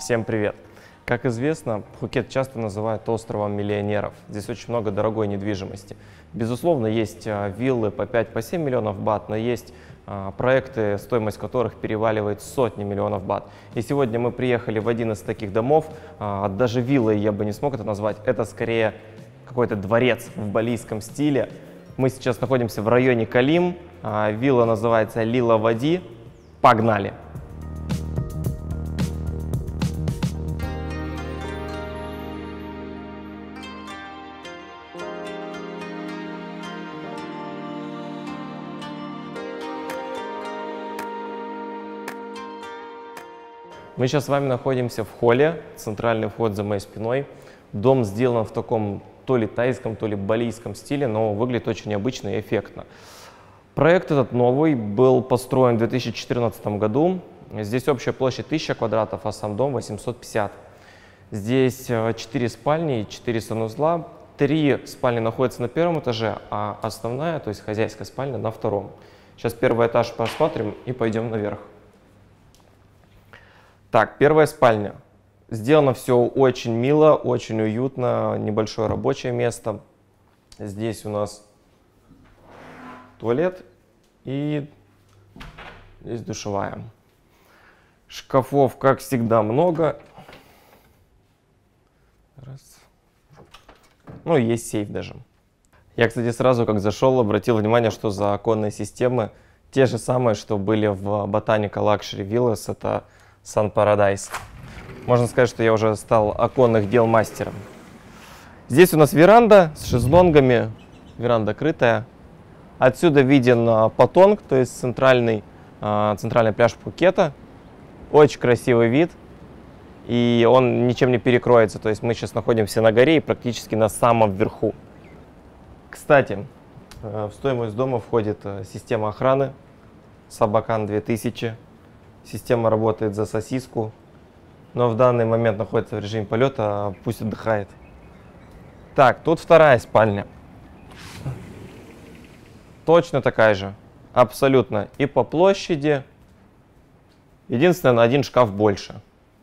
Всем привет! Как известно, Пхукет часто называют островом миллионеров. Здесь очень много дорогой недвижимости. Безусловно, есть виллы по 5-7 миллионов бат, но есть проекты, стоимость которых переваливает сотни миллионов бат. И сегодня мы приехали в один из таких домов, даже виллой я бы не смог это назвать, это скорее какой-то дворец в балийском стиле. Мы сейчас находимся в районе Калим, вилла называется Лила Вади. Погнали! Мы сейчас с вами находимся в холле, центральный вход за моей спиной. Дом сделан в таком то ли тайском, то ли балийском стиле, но выглядит очень необычно и эффектно. Проект этот новый, был построен в 2014 году. Здесь общая площадь 1000 квадратов, а сам дом 850. Здесь 4 спальни и 4 санузла. 3 спальни находятся на первом этаже, а основная, то есть хозяйская спальня, на втором. Сейчас первый этаж посмотрим и пойдем наверх. Так, первая спальня. Сделано все очень мило, очень уютно, небольшое рабочее место. Здесь у нас туалет и здесь душевая. Шкафов, как всегда, много. Раз. Ну, есть сейф даже. Я, кстати, сразу, как зашел, обратил внимание, что за оконные системы те же самые, что были в Botanica Luxury Villas. Это Sun Paradise. Можно сказать, что я уже стал оконных дел мастером. Здесь у нас веранда с шезлонгами, веранда крытая. Отсюда виден Патонг, то есть центральный пляж Пхукета. Очень красивый вид, и он ничем не перекроется. То есть мы сейчас находимся на горе и практически на самом верху. Кстати, в стоимость дома входит система охраны Sabacon 2000. Система работает за сосиску, но в данный момент находится в режиме полета, пусть отдыхает. Так, тут вторая спальня. Точно такая же, абсолютно. И по площади. Единственное, на один шкаф больше.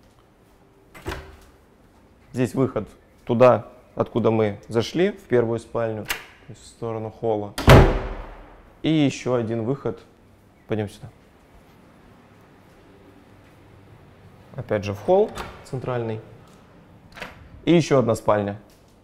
Здесь выход туда, откуда мы зашли, в первую спальню, то есть в сторону холла. И еще один выход. Пойдем сюда. Опять же в холл центральный. И еще одна спальня.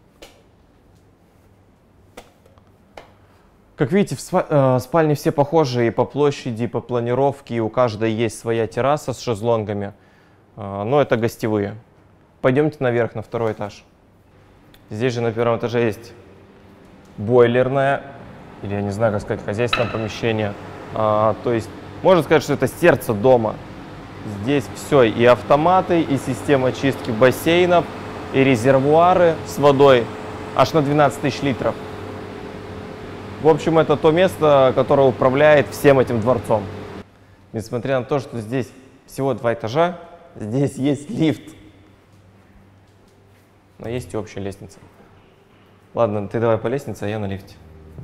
Как видите, спальни все похожи и по площади, и по планировке. И у каждой есть своя терраса с шезлонгами. Но это гостевые. Пойдемте наверх, на второй этаж. Здесь же на первом этаже есть бойлерная, или я не знаю, как сказать, хозяйственное помещение. То есть можно сказать, что это сердце дома. Здесь все, и автоматы, и система чистки бассейнов, и резервуары с водой аж на 12 тысяч литров. В общем, это то место, которое управляет всем этим дворцом. Несмотря на то, что здесь всего 2 этажа, здесь есть лифт. Но есть и общая лестница. Ладно, ты давай по лестнице, а я на лифте.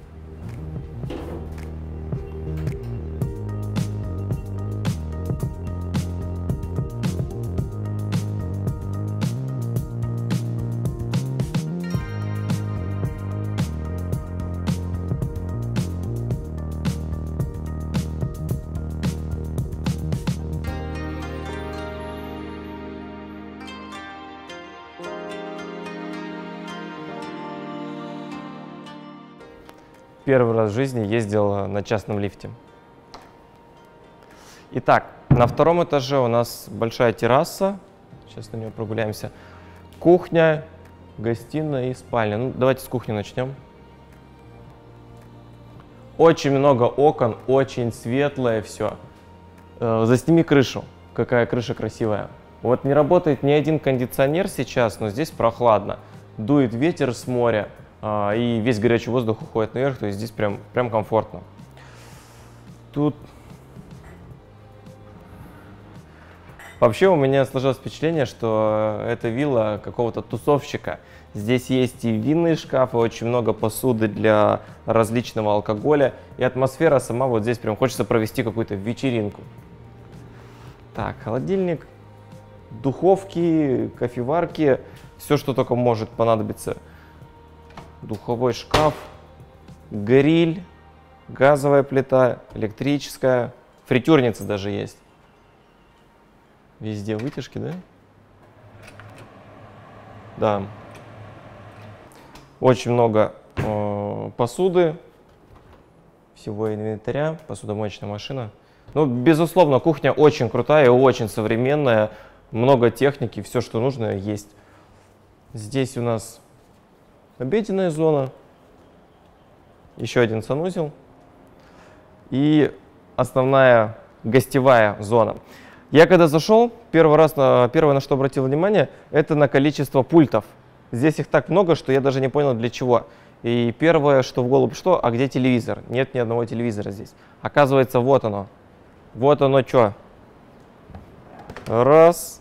Первый раз в жизни ездил на частном лифте. Итак, на втором этаже у нас большая терраса. Сейчас на нее прогуляемся. Кухня, гостиная и спальня. Ну, давайте с кухни начнем. Очень много окон, очень светлое все. Засними крышу. Какая крыша красивая. Вот не работает ни один кондиционер сейчас, но здесь прохладно. Дует ветер с моря. И весь горячий воздух уходит наверх, то есть здесь прям комфортно. Тут вообще у меня сложилось впечатление, что это вилла какого-то тусовщика. Здесь есть и винные шкафы, очень много посуды для различного алкоголя. И атмосфера сама вот здесь прям хочется провести какую-то вечеринку. Так, холодильник. Духовки, кофеварки, все, что только может понадобиться. Духовой шкаф, гриль, газовая плита, электрическая, фритюрница даже есть. Везде вытяжки, да? Да. Очень много посуды, всего инвентаря, посудомоечная машина. Ну, безусловно, кухня очень крутая и очень современная. Много техники, все, что нужно, есть. Здесь у нас обеденная зона, еще один санузел и основная гостевая зона. Я когда зашел, первое, на что обратил внимание, это на количество пультов. Здесь их так много, что я даже не понял, для чего. И первое, что в голову пришло, а где телевизор? Нет ни одного телевизора здесь. Оказывается, вот оно. Вот оно что. Раз.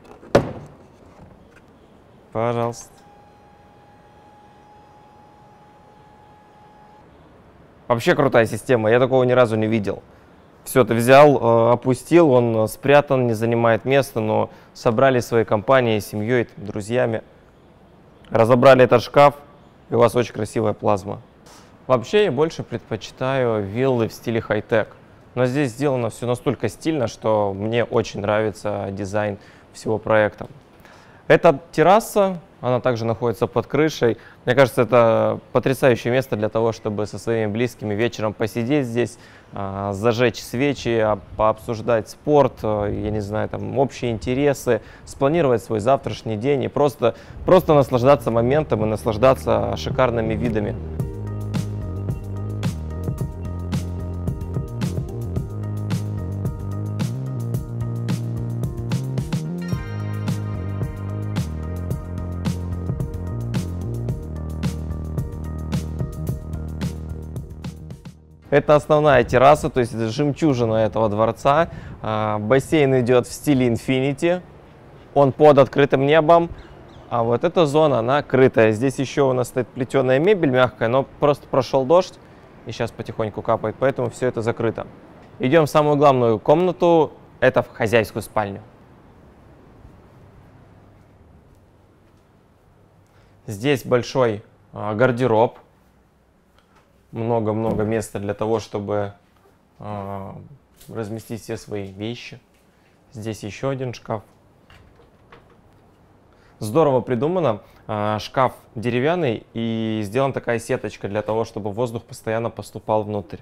Пожалуйста. Вообще крутая система, я такого ни разу не видел. Все, ты взял, опустил, он спрятан, не занимает места, но собрали своей компанией, семьей, друзьями. Разобрали этот шкаф, и у вас очень красивая плазма. Вообще я больше предпочитаю виллы в стиле хай-тек. Но здесь сделано все настолько стильно, что мне очень нравится дизайн всего проекта. Эта терраса, она также находится под крышей. Мне кажется, это потрясающее место для того, чтобы со своими близкими вечером посидеть здесь, зажечь свечи, пообсуждать спорт, я не знаю, там, общие интересы, спланировать свой завтрашний день и просто наслаждаться моментом и наслаждаться шикарными видами. Это основная терраса, то есть это жемчужина этого дворца. Бассейн идет в стиле Infinity, он под открытым небом, а вот эта зона, она крытая. Здесь еще у нас стоит плетеная мебель мягкая, но просто прошел дождь и сейчас потихоньку капает, поэтому все это закрыто. Идем в самую главную комнату, это в хозяйскую спальню. Здесь большой гардероб. Много-много места для того, чтобы разместить все свои вещи. Здесь еще один шкаф. Здорово придумано. Шкаф деревянный и сделана такая сеточка для того, чтобы воздух постоянно поступал внутрь.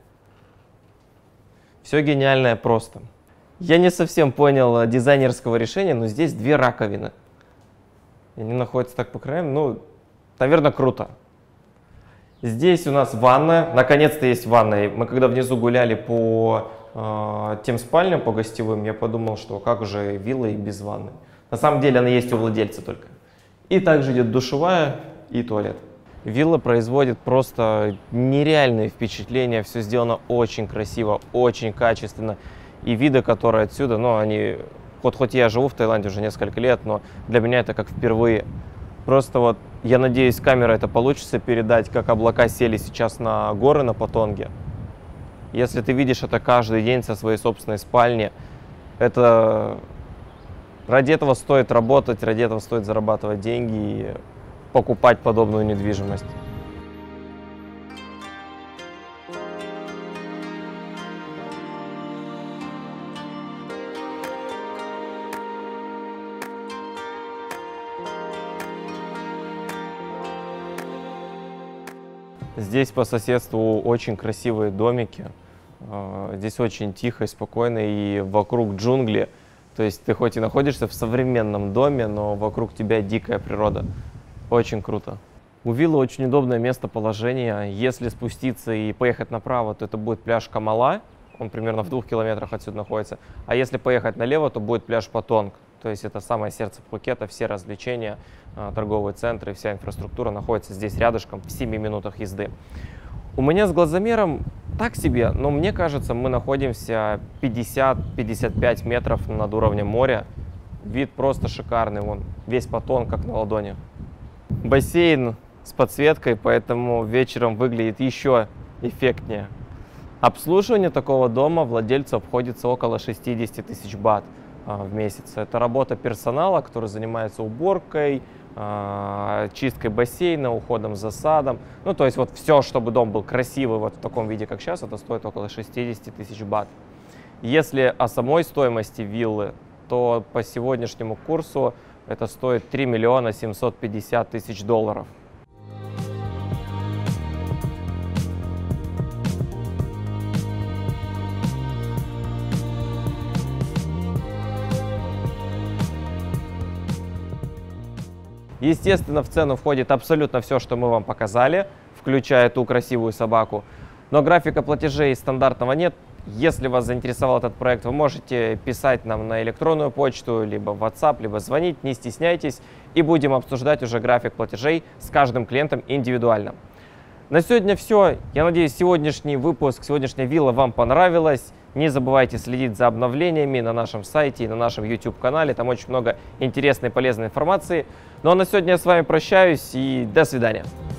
Все гениальное просто. Я не совсем понял дизайнерского решения, но здесь две раковины. Они находятся так по краям. Ну, наверное, круто. Здесь у нас ванная, наконец-то есть ванная. Мы когда внизу гуляли по тем спальням, по гостевым, я подумал, что как же вилла и без ванны. На самом деле она есть у владельца только. И также идет душевая и туалет. Вилла производит просто нереальные впечатления, все сделано очень красиво, очень качественно. И виды, которые отсюда, ну они, хоть я живу в Таиланде уже несколько лет, но для меня это как впервые. Просто вот, я надеюсь, камера это получится передать, как облака сели сейчас на горы на Патонге. Если ты видишь это каждый день со своей собственной спальни, это ради этого стоит работать, ради этого стоит зарабатывать деньги и покупать подобную недвижимость. Здесь по соседству очень красивые домики. Здесь очень тихо и спокойно, и вокруг джунгли. То есть ты хоть и находишься в современном доме, но вокруг тебя дикая природа. Очень круто. У виллы очень удобное местоположение. Если спуститься и поехать направо, то это будет пляж Камала. Он примерно в 2 километрах отсюда находится. А если поехать налево, то будет пляж Патонг. То есть это самое сердце Пхукета, все развлечения, торговые центры, вся инфраструктура находится здесь рядышком, в 7 минутах езды. У меня с глазомером так себе, но мне кажется, мы находимся 50-55 метров над уровнем моря. Вид просто шикарный, вон, весь Патонг как на ладони. Бассейн с подсветкой, поэтому вечером выглядит еще эффектнее. Обслуживание такого дома владельцу обходится около 60 тысяч бат. в месяц. Это работа персонала, который занимается уборкой, чисткой бассейна, уходом за садом. Ну, то есть вот все, чтобы дом был красивый вот в таком виде, как сейчас, это стоит около 60 тысяч бат. Если о самой стоимости виллы, то по сегодняшнему курсу это стоит 3 миллиона 750 тысяч долларов. Естественно, в цену входит абсолютно все, что мы вам показали, включая ту красивую собаку. Но графика платежей стандартного нет. Если вас заинтересовал этот проект, вы можете писать нам на электронную почту, либо в WhatsApp, либо звонить, не стесняйтесь. И будем обсуждать уже график платежей с каждым клиентом индивидуально. На сегодня все. Я надеюсь, сегодняшний выпуск, сегодняшняя вилла вам понравилась. Не забывайте следить за обновлениями на нашем сайте и на нашем YouTube-канале. Там очень много интересной и полезной информации. Ну а на сегодня я с вами прощаюсь и до свидания.